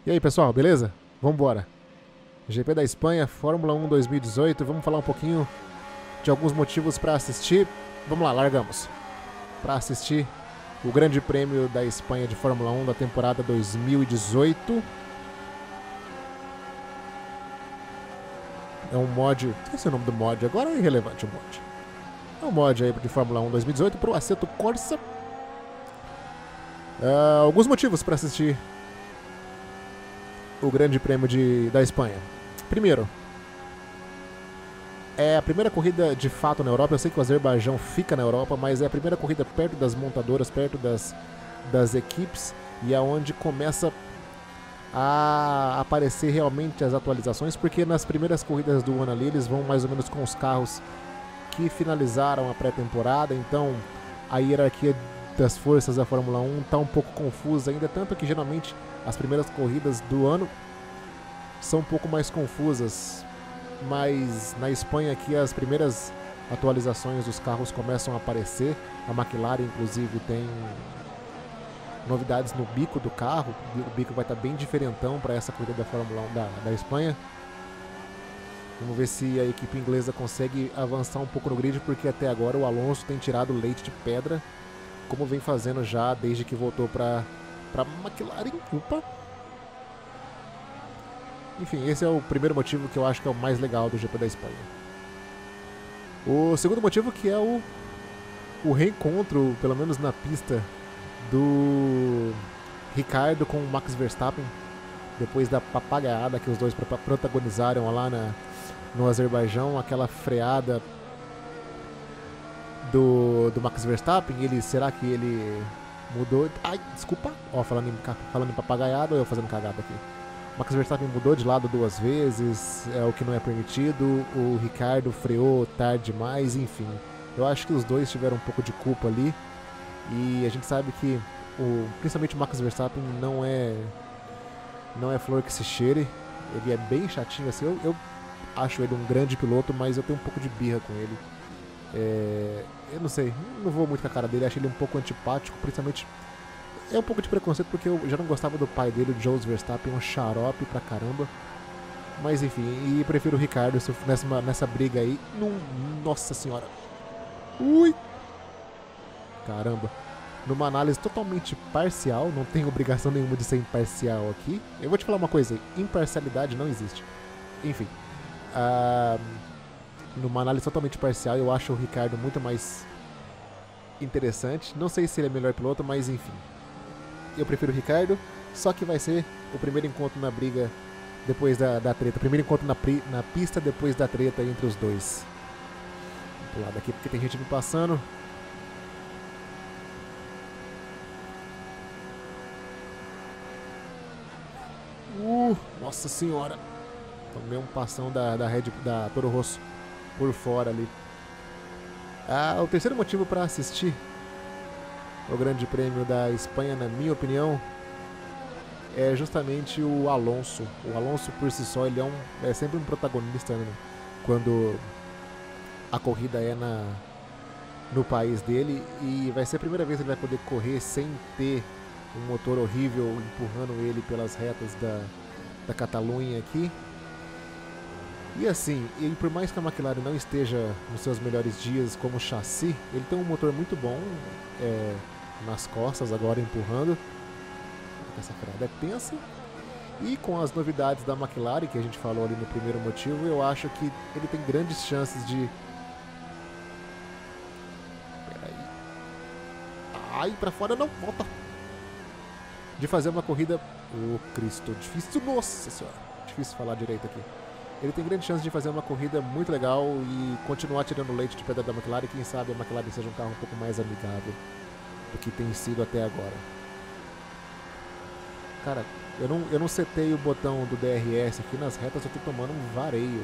E aí, pessoal, beleza? Vambora. GP da Espanha, Fórmula 1 2018. Vamos falar um pouquinho de alguns motivos para assistir. Vamos lá, largamos. Para assistir o Grande Prêmio da Espanha de Fórmula 1 da temporada 2018. É um mod. Esqueci o nome do mod, agora é irrelevante o mod. É um mod aí de Fórmula 1 2018 para o Assetto Corsa. Alguns motivos para assistir o Grande Prêmio da Espanha. Primeiro, é a primeira corrida de fato na Europa. Eu sei que o Azerbaijão fica na Europa, mas é a primeira corrida perto das montadoras, perto das equipes, e é onde começa a aparecer realmente as atualizações, porque nas primeiras corridas do ano ali eles vão mais ou menos com os carros que finalizaram a pré-temporada, então a hierarquia das forças da Fórmula 1 está um pouco confusa ainda, tanto que geralmente as primeiras corridas do ano são um pouco mais confusas, mas na Espanha aqui as primeiras atualizações dos carros começam a aparecer. A McLaren inclusive tem novidades no bico do carro, o bico vai estar bem diferentão para essa corrida da Fórmula 1 da Espanha. Vamos ver se a equipe inglesa consegue avançar um pouco no grid, porque até agora o Alonso tem tirado leite de pedra, como vem fazendo já desde que voltou para McLaren. Opa! Enfim, esse é o primeiro motivo que eu acho que é o mais legal do GP da Espanha. O segundo motivo que é o reencontro, pelo menos na pista, do Ricardo com o Max Verstappen, depois da papagaiada que os dois protagonizaram lá no Azerbaijão, aquela freada do Max Verstappen. Será que ele mudou? Ai, desculpa. Ó, falando em papagaiada, ou eu fazendo cagada aqui. Max Verstappen mudou de lado 2 vezes, é o que não é permitido. O Ricardo freou tarde demais, enfim. Eu acho que os dois tiveram um pouco de culpa ali. E a gente sabe que principalmente o Max Verstappen não é flor que se cheire. Ele é bem chatinho assim. Eu acho ele um grande piloto, mas eu tenho um pouco de birra com ele. Eu não sei, não vou muito com a cara dele. Acho ele um pouco antipático, principalmente. É um pouco de preconceito porque eu já não gostava do pai dele, o Jos Verstappen, um xarope pra caramba. Mas enfim, e prefiro o Ricardo nessa briga aí. Nossa senhora. Ui! Caramba. Numa análise totalmente parcial, não tem obrigação nenhuma de ser imparcial aqui. Eu vou te falar uma coisa, imparcialidade não existe. Enfim. Numa análise totalmente parcial, eu acho o Ricardo muito mais interessante. Não sei se ele é melhor piloto, mas enfim. Eu prefiro o Ricardo, só que vai ser o primeiro encontro na briga depois da treta. Primeiro encontro na pista depois da treta entre os dois. Vou pular daqui porque tem gente me passando. Nossa senhora. Tomei um passão da Toro Rosso por fora ali. O terceiro motivo para assistir o Grande Prêmio da Espanha, na minha opinião, é justamente o Alonso. O Alonso por si só, ele é sempre um protagonista, né, quando a corrida é no país dele, e vai ser a primeira vez que ele vai poder correr sem ter um motor horrível empurrando ele pelas retas da Catalunha aqui. E assim, por mais que a McLaren não esteja nos seus melhores dias como chassi, ele tem um motor muito bom nas costas agora empurrando. Essa freada é tensa. E com as novidades da McLaren que a gente falou ali no primeiro motivo, eu acho que ele tem grandes chances de... Peraí. Ai, pra fora não, volta. De fazer uma corrida... Cristo, difícil, nossa senhora. Difícil falar direito aqui. Ele tem grande chance de fazer uma corrida muito legal e continuar tirando leite de pedra da McLaren. Quem sabe a McLaren seja um carro um pouco mais amigável do que tem sido até agora. Cara, eu não setei o botão do DRS aqui nas retas, eu tô tomando um vareio.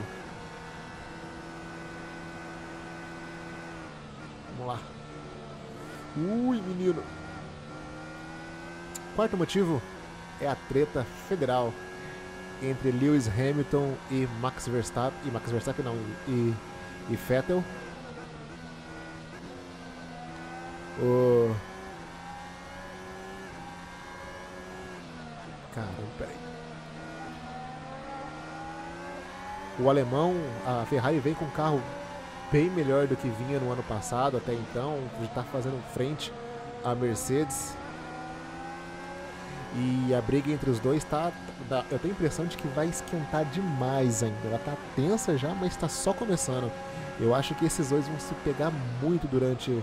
Vamos lá. Ui, menino. Quarto motivo é a treta federal entre Lewis Hamilton e Max Verstappen. E Vettel. Caramba, peraí. O alemão, a Ferrari vem com um carro bem melhor do que vinha no ano passado até então, já está fazendo frente à Mercedes. E a briga entre os dois eu tenho a impressão de que vai esquentar demais ainda. Ela tá tensa já, mas está só começando. Eu acho que esses dois vão se pegar muito durante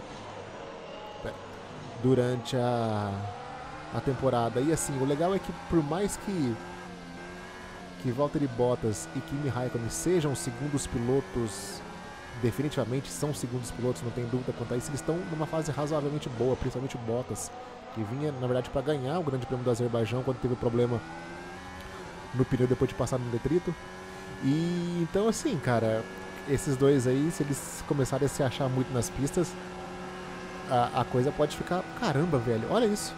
a temporada. E assim, o legal é que por mais que Valtteri Bottas e Kimi Raikkonen sejam os segundos pilotos, definitivamente são segundos pilotos, não tem dúvida quanto a isso, eles estão numa fase razoavelmente boa, principalmente o Bottas, que vinha, na verdade, para ganhar o Grande Prêmio do Azerbaijão quando teve o problema no pneu depois de passar no detrito. E então, assim, cara, esses dois aí, se eles começarem a se achar muito nas pistas, a coisa pode ficar... Caramba, velho, olha isso.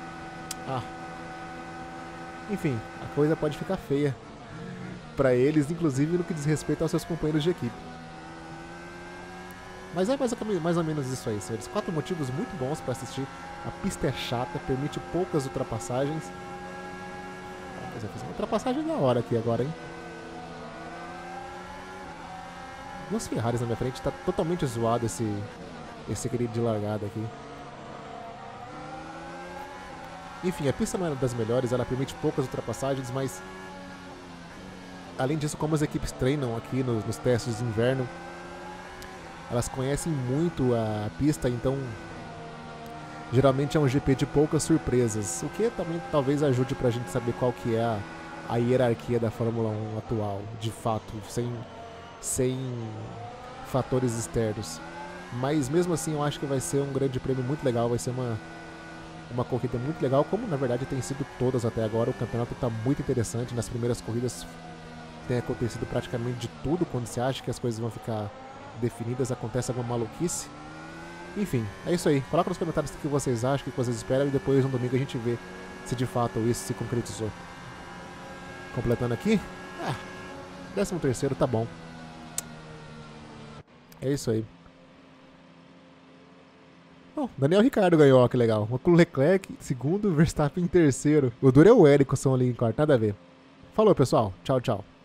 Enfim, a coisa pode ficar feia para eles, inclusive no que diz respeito aos seus companheiros de equipe. Mas é mais ou menos isso aí, senhores. 4 motivos muito bons para assistir. A pista é chata, permite poucas ultrapassagens. Mas eu fiz uma ultrapassagem da hora aqui agora, hein? Duas Ferraris na minha frente, tá totalmente zoado esse querido de largada aqui. Enfim, a pista não é das melhores, ela permite poucas ultrapassagens, mas além disso, como as equipes treinam aqui nos testes de inverno, elas conhecem muito a pista, então geralmente é um GP de poucas surpresas, o que também talvez ajude pra gente saber qual que é a hierarquia da Fórmula 1 atual, de fato, sem fatores externos. Mas mesmo assim eu acho que vai ser um grande prêmio muito legal, vai ser uma corrida muito legal, como na verdade tem sido todas até agora. O campeonato está muito interessante, nas primeiras corridas tem acontecido praticamente de tudo. Quando você acha que as coisas vão ficar definidas, acontece alguma maluquice. Enfim, é isso aí. Coloca nos comentários o que vocês acham, o que vocês esperam, e depois no domingo a gente vê se de fato isso se concretizou. Completando aqui, 13º tá bom. É isso aí. Bom, Daniel Ricciardo ganhou, ó, que legal. O Leclerc, segundo, Verstappen em terceiro. O duro é o Ericsson ali em quarto, nada a ver. Falou, pessoal. Tchau, tchau.